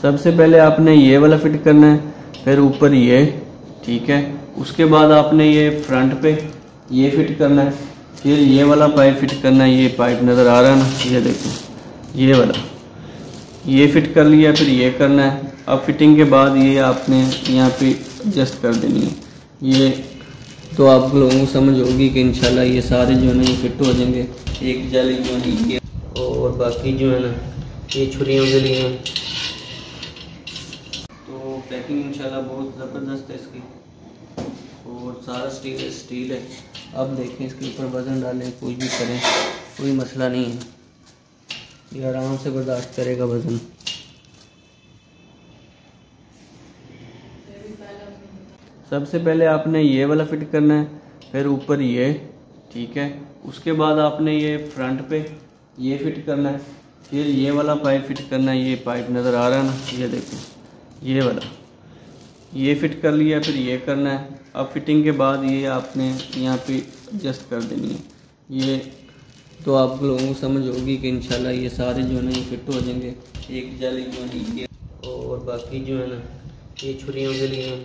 सबसे पहले आपने ये वाला फिट करना है, फिर ऊपर ये, ठीक है। उसके बाद आपने ये फ्रंट पे ये फिट करना है, फिर ये वाला पाइप फिट करना है। ये पाइप नज़र आ रहा है ना, ये देखो ये वाला, ये फिट कर लिया, फिर ये करना है। अब फिटिंग के बाद ये आपने यहाँ पे एडजस्ट कर देनी है। ये तो आप लोगों को समझ होगी कि इंशाल्लाह ये सारे जो है ना ये फिट हो जाएंगे। एक जाली जो है ये और बाकी जो है ना ये छुरियों के लिए। तो पैकिंग इंशाल्लाह बहुत ज़बरदस्त है इसकी, और सारा स्टील है। अब देखें इसके ऊपर वज़न डालें, कुछ भी करें, कोई मसला नहीं है, ये आराम से बर्दाश्त करेगा वज़न। सबसे पहले आपने ये वाला फिट करना है, फिर ऊपर ये, ठीक है। उसके बाद आपने ये फ्रंट पे ये फिट करना है, फिर ये वाला पाइप फिट करना है। ये पाइप नज़र आ रहा है ना, ये देखो ये वाला, ये फिट कर लिया, फिर ये करना है। अब फिटिंग के बाद ये आपने यहाँ पे एडजस्ट कर देनी है। ये तो आप लोगों को समझ होगी कि इंशाल्लाह ये सारे जो है ना ये फिट हो जाएंगे। एक जाली जो है ये और बाकी जो है ना ये छुरियों के लिए।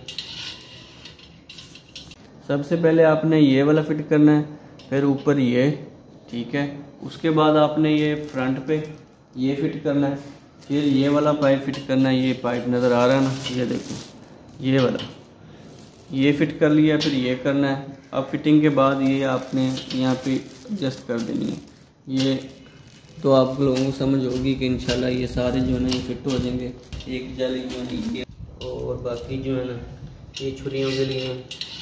सबसे पहले आपने ये वाला फिट करना है, फिर ऊपर ये, ठीक है। उसके बाद आपने ये फ्रंट पे ये फिट करना है, फिर ये वाला पाइप फिट करना है। ये पाइप नज़र आ रहा है ना, ये देखो ये वाला, ये फिट कर लिया, फिर ये करना है। अब फिटिंग के बाद ये आपने यहाँ पे एडजस्ट कर देनी है। ये तो आप लोगों को समझ होगी कि इंशाल्लाह ये सारे जो है ना ये फिट हो जाएंगे। एक जाली जो है ये और बाकी जो है ना ये छुरियों के लिए।